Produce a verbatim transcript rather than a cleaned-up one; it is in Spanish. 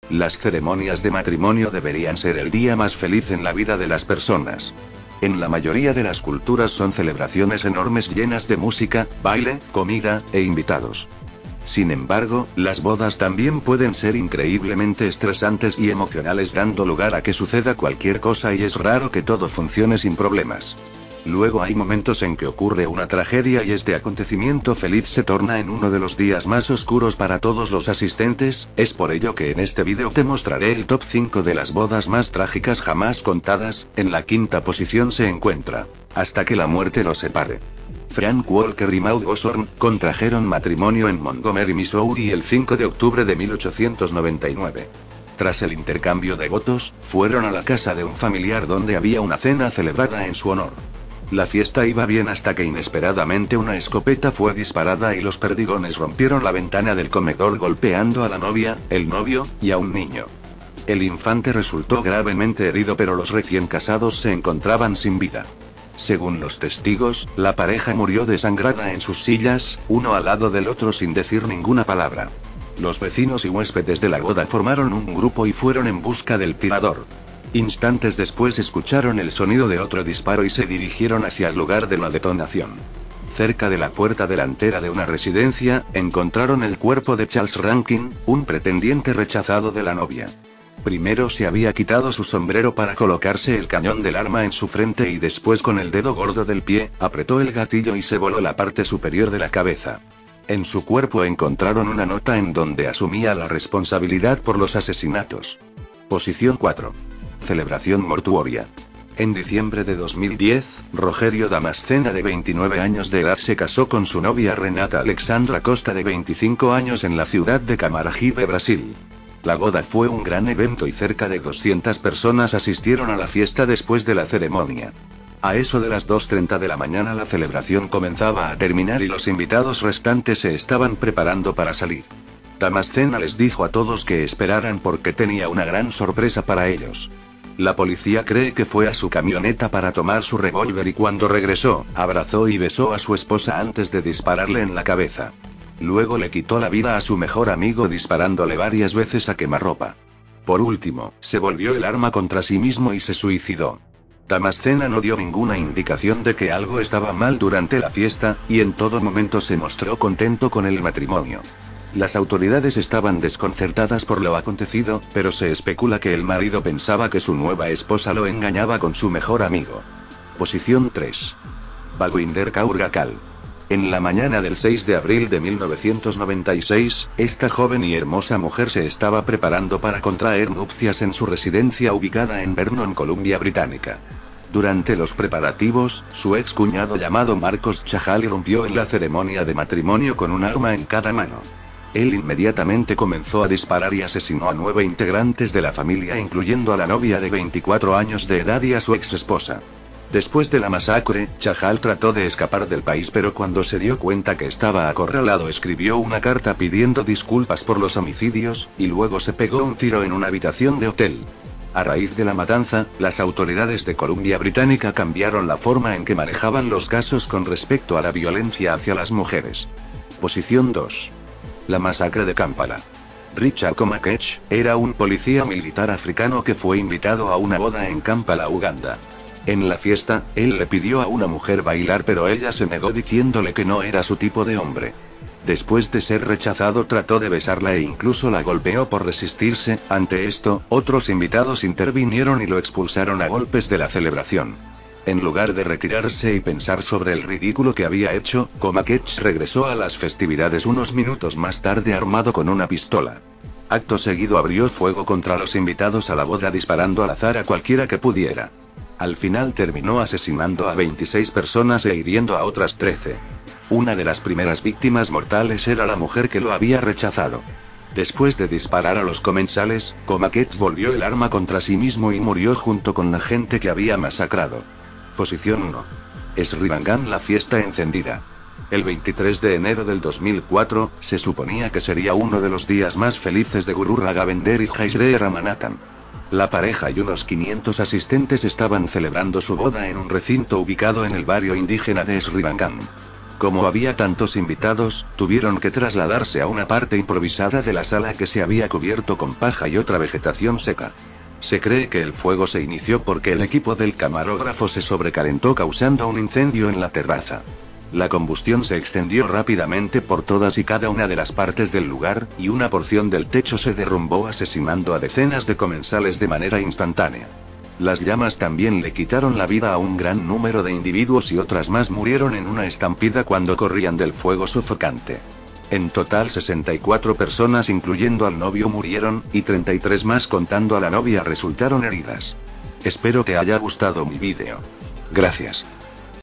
Las ceremonias de matrimonio deberían ser el día más feliz en la vida de las personas. En la mayoría de las culturas son celebraciones enormes llenas de música, baile, comida, e invitados. Sin embargo, las bodas también pueden ser increíblemente estresantes y emocionales, dando lugar a que suceda cualquier cosa y es raro que todo funcione sin problemas. Luego hay momentos en que ocurre una tragedia y este acontecimiento feliz se torna en uno de los días más oscuros para todos los asistentes. Es por ello que en este vídeo te mostraré el top cinco de las bodas más trágicas jamás contadas. En la quinta posición se encuentra Hasta que la muerte los separe. Frank Walker y Maud Osborne contrajeron matrimonio en Montgomery, Missouri el cinco de octubre de mil ochocientos noventa y nueve. Tras el intercambio de votos, fueron a la casa de un familiar donde había una cena celebrada en su honor. La fiesta iba bien hasta que inesperadamente una escopeta fue disparada y los perdigones rompieron la ventana del comedor golpeando a la novia, el novio, y a un niño. El infante resultó gravemente herido pero los recién casados se encontraban sin vida. Según los testigos, la pareja murió desangrada en sus sillas, uno al lado del otro sin decir ninguna palabra. Los vecinos y huéspedes de la boda formaron un grupo y fueron en busca del tirador. Instantes después escucharon el sonido de otro disparo y se dirigieron hacia el lugar de la detonación. Cerca de la puerta delantera de una residencia, encontraron el cuerpo de Charles Rankin, un pretendiente rechazado de la novia. Primero se había quitado su sombrero para colocarse el cañón del arma en su frente y después con el dedo gordo del pie, apretó el gatillo y se voló la parte superior de la cabeza. En su cuerpo encontraron una nota en donde asumía la responsabilidad por los asesinatos. Posición cuatro. Celebración mortuoria. En diciembre de dos mil diez, Rogerio Damascena de veintinueve años de edad se casó con su novia Renata Alexandra Costa de veinticinco años en la ciudad de Camaragibe, Brasil. La boda fue un gran evento y cerca de doscientas personas asistieron a la fiesta después de la ceremonia. A eso de las dos treinta de la mañana la celebración comenzaba a terminar y los invitados restantes se estaban preparando para salir. Damascena les dijo a todos que esperaran porque tenía una gran sorpresa para ellos. La policía cree que fue a su camioneta para tomar su revólver y cuando regresó, abrazó y besó a su esposa antes de dispararle en la cabeza. Luego le quitó la vida a su mejor amigo disparándole varias veces a quemarropa. Por último, se volvió el arma contra sí mismo y se suicidó. Damascena no dio ninguna indicación de que algo estaba mal durante la fiesta, y en todo momento se mostró contento con el matrimonio. Las autoridades estaban desconcertadas por lo acontecido, pero se especula que el marido pensaba que su nueva esposa lo engañaba con su mejor amigo. Posición tres. Balwinder Kaur Gakal. En la mañana del seis de abril de mil novecientos noventa y seis, esta joven y hermosa mujer se estaba preparando para contraer nupcias en su residencia ubicada en Vernon, Columbia Británica. Durante los preparativos, su ex cuñado llamado Marcos Chahal irrumpió en la ceremonia de matrimonio con un arma en cada mano. Él inmediatamente comenzó a disparar y asesinó a nueve integrantes de la familia incluyendo a la novia de veinticuatro años de edad y a su ex esposa. Después de la masacre, Chahal trató de escapar del país pero cuando se dio cuenta que estaba acorralado escribió una carta pidiendo disculpas por los homicidios, y luego se pegó un tiro en una habitación de hotel. A raíz de la matanza, las autoridades de Columbia Británica cambiaron la forma en que manejaban los casos con respecto a la violencia hacia las mujeres. Posición dos. La masacre de Kampala. Richard Komakech era un policía militar africano que fue invitado a una boda en Kampala, Uganda. En la fiesta, él le pidió a una mujer bailar pero ella se negó diciéndole que no era su tipo de hombre. Después de ser rechazado trató de besarla e incluso la golpeó por resistirse. Ante esto, otros invitados intervinieron y lo expulsaron a golpes de la celebración. En lugar de retirarse y pensar sobre el ridículo que había hecho, Komakech regresó a las festividades unos minutos más tarde armado con una pistola. Acto seguido abrió fuego contra los invitados a la boda disparando al azar a cualquiera que pudiera. Al final terminó asesinando a veintiséis personas e hiriendo a otras trece. Una de las primeras víctimas mortales era la mujer que lo había rechazado. Después de disparar a los comensales, Komakech volvió el arma contra sí mismo y murió junto con la gente que había masacrado. Posición uno. Sri Lankan, la fiesta encendida. El veintitrés de enero del dos mil cuatro, se suponía que sería uno de los días más felices de Guru Raghavendra y Jaishree Ramanathan. La pareja y unos quinientos asistentes estaban celebrando su boda en un recinto ubicado en el barrio indígena de Sri Lankan. Como había tantos invitados, tuvieron que trasladarse a una parte improvisada de la sala que se había cubierto con paja y otra vegetación seca. Se cree que el fuego se inició porque el equipo del camarógrafo se sobrecalentó causando un incendio en la terraza. La combustión se extendió rápidamente por todas y cada una de las partes del lugar, y una porción del techo se derrumbó asesinando a decenas de comensales de manera instantánea. Las llamas también le quitaron la vida a un gran número de individuos y otras más murieron en una estampida cuando corrían del fuego sofocante. En total sesenta y cuatro personas incluyendo al novio murieron, y treinta y tres más contando a la novia resultaron heridas. Espero te haya gustado mi vídeo. Gracias.